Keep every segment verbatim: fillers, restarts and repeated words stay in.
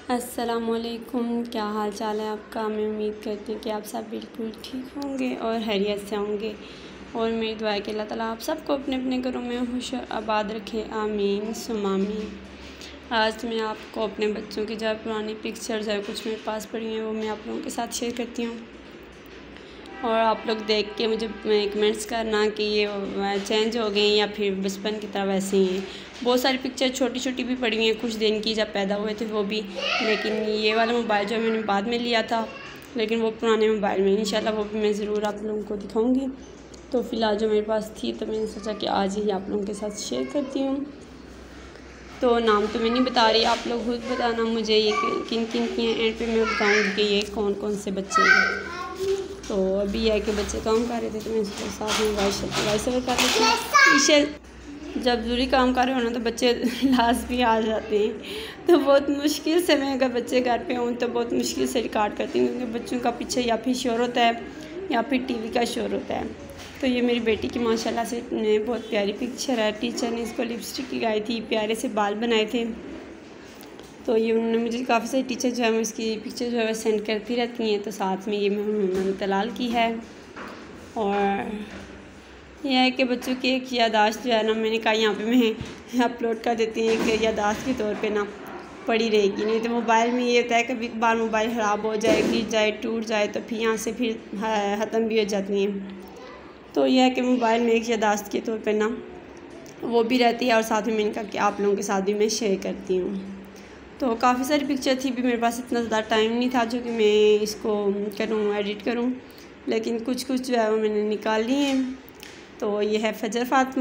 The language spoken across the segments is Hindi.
अस्सलामुअलैकुम, क्या हाल चाल है आपका। मैं उम्मीद करती हूँ कि आप सब बिल्कुल ठीक होंगे और खैरियत से होंगे। और मेरी दुआ है कि अल्लाह ताला आप सबको अपने अपने घरों में खुश और आबाद रखे, आमीन सुम्मा आमीन। आज मैं आपको अपने बच्चों की जो पुरानी पिक्चर्स है कुछ मेरे पास पड़ी हैं, वो मैं आप लोगों के साथ शेयर करती हूँ। और आप लोग देख के मुझे कमेंट्स करना कि ये चेंज हो गई या फिर बचपन की तरह वैसे ही हैं। बहुत सारी पिक्चर छोटी छोटी भी पड़ी हुई हैं, कुछ दिन की जब पैदा हुए थे वो भी। लेकिन ये वाला मोबाइल जो मैंने बाद में लिया था, लेकिन वो पुराने मोबाइल में, इंशाल्लाह वो भी मैं ज़रूर आप लोगों को दिखाऊंगी। तो फ़िलहाल जो मेरे पास थी तो मैंने सोचा कि आज ही आप लोगों के साथ शेयर करती हूँ। तो नाम तो मैं नहीं बता रही, आप लोग खुद बताना मुझे ये किन किन की हैं। एंड पे मैं बताऊँगी कि ये कौन कौन से बच्चे हैं। तो अभी है कि बच्चे काम कर रहे थे तो मैं इसको साथ में वॉइस वॉइस ओवर कर लेती हूँ। इसे जब ज़रूरी काम कर रहे हो ना तो बच्चे लास्ट भी आ जाते हैं, तो बहुत मुश्किल से मैं अगर बच्चे घर पे हूँ तो बहुत मुश्किल से रिकॉर्ड करती हूँ, क्योंकि बच्चों का पीछे या फिर शोर होता है या फिर टीवी का शोर होता है। तो ये मेरी बेटी की माशाल्लाह से बहुत प्यारी पिक्चर है। टीचर ने इसको लिपस्टिक लगाई थी, प्यारे से बाल बनाए थे। तो ये उन्होंने मुझे काफ़ी सारी टीचर जो है मैं इसकी पिक्चर जो है सेंड करती रहती हैं। तो साथ में ये मैंने तलाल की है। और यह है कि बच्चों की एक यादाश्त जो है ना, मैंने कहा यहाँ पे मैं अपलोड कर देती हूँ कि यादाश्त के तौर पे ना पड़ी रहेगी। नहीं तो मोबाइल में ये होता है कभी बार मोबाइल ख़राब हो जाए, गिर जाए, टूट जाए तो फिर यहाँ से फिर ख़त्म भी हो जाती हैं। तो यह है कि मोबाइल में एक यादाश्त के तौर पर ना वो भी रहती है। और साथ में मैंने कहा कि आप लोगों के साथ भी मैं शेयर करती हूँ। तो काफ़ी सारी पिक्चर थी, भी मेरे पास इतना ज़्यादा टाइम नहीं था जो कि मैं इसको करूँ, एडिट करूँ, लेकिन कुछ कुछ जो है वो मैंने निकाल ली हैं। तो ये है फजर फातिमा।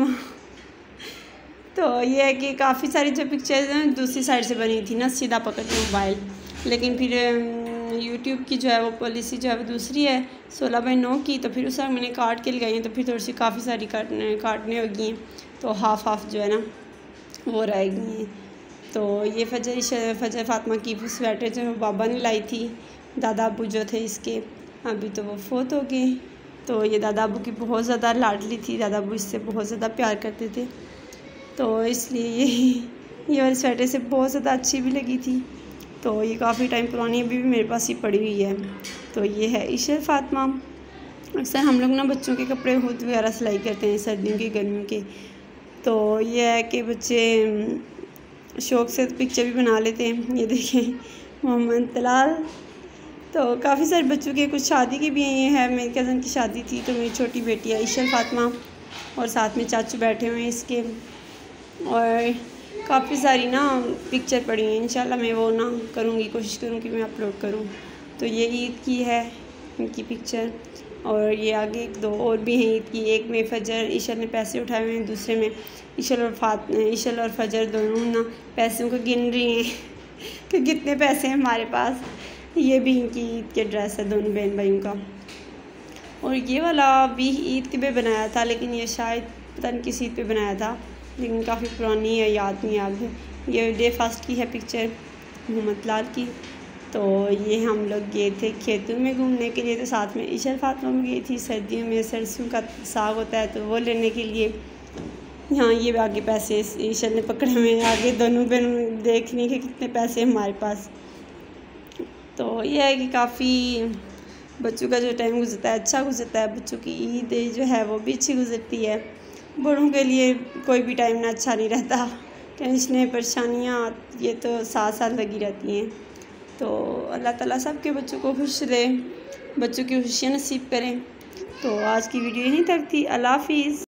तो ये है कि काफ़ी सारी जो पिक्चर्स हैं दूसरी साइड से बनी थी ना, सीधा पकड़ के मोबाइल, लेकिन फिर यूट्यूब की जो है वो पॉलिसी जो है वो दूसरी है, सोलह बाई नौ की। तो फिर उस वक्त मैंने काट के लगाई हैं, तो फिर थोड़ी सी काफ़ी सारी काटने काटने होगी हैं, तो हाफ हाफ जो है ना वो रहेगी। तो ये फजर फजर फातिमा की स्वेटर जो है बाबा ने लाई थी, दादा अबू जो थे इसके, अभी तो वो फोत हो गए। तो ये दादा अबू की बहुत ज़्यादा लाडली थी, दादा अबू इससे बहुत ज़्यादा प्यार करते थे, तो इसलिए ये ये वाली स्वेटर से बहुत ज़्यादा अच्छी भी लगी थी। तो ये काफ़ी टाइम पुरानी अभी भी मेरे पास ही पड़ी हुई है। तो ये है इशर फातिमा। अक्सर हम लोग ना बच्चों के कपड़े खुद वगैरह सिलाई करते हैं, सर्दियों के गर्मियों के। तो ये है कि बच्चे शौक़ से पिक्चर भी बना लेते हैं। ये देखें मोहम्मद तलाल। तो काफ़ी सारे बच्चों के, कुछ शादी की भी हैं। ये है मेरी कज़न की शादी थी, तो मेरी छोटी बेटी है इशर फातिमा, और साथ में चाचू बैठे हुए हैं इसके। और काफ़ी सारी ना पिक्चर पड़ी हैं, इंशाल्लाह मैं वो ना करूँगी, कोशिश करूँगी मैं अपलोड करूँ। तो ये ईद की है इनकी पिक्चर, और ये आगे एक दो और भी हैं ईद की। एक में फजर ईशर ने पैसे उठाए हुए हैं, दूसरे में ईशर और फात ईशर और फजर दोनों ना पैसों को गिन रही हैं कि कितने पैसे हैं हमारे पास। ये भी इनकी ईद के ड्रेस है दोनों बहन भाइयों का। और ये वाला भी ईद के पे बनाया था, लेकिन ये शायद पता नहीं किस ईद पे बनाया था, लेकिन काफ़ी पुरानी है, याद नहीं याद। ये डे फर्स्ट की है पिक्चर मोहम्मद लाल की। तो ये हम लोग गए थे खेतों में घूमने के लिए, तो साथ में इशर फातिमा में गई थी। सर्दियों में सरसों का साग होता है तो वो लेने के लिए। यहाँ ये आगे पैसे इशर ने पकड़े हुए हैं, आगे दोनों बहन देखने के कितने पैसे हमारे पास। तो ये है कि काफ़ी बच्चों का जो टाइम गुजरता है अच्छा गुजरता है, बच्चों की ईद जो है वो भी अच्छी गुजरती है। बड़ों के लिए कोई भी टाइम ना अच्छा नहीं रहता, टेंशनें परेशानियाँ ये तो साथ साथ लगी रहती हैं। तो अल्लाह ताला सब के बच्चों को खुश रहे, बच्चों की खुशियाँ नसीब करें। तो आज की वीडियो यहीं तक थी। अल्लाह हाफिज़।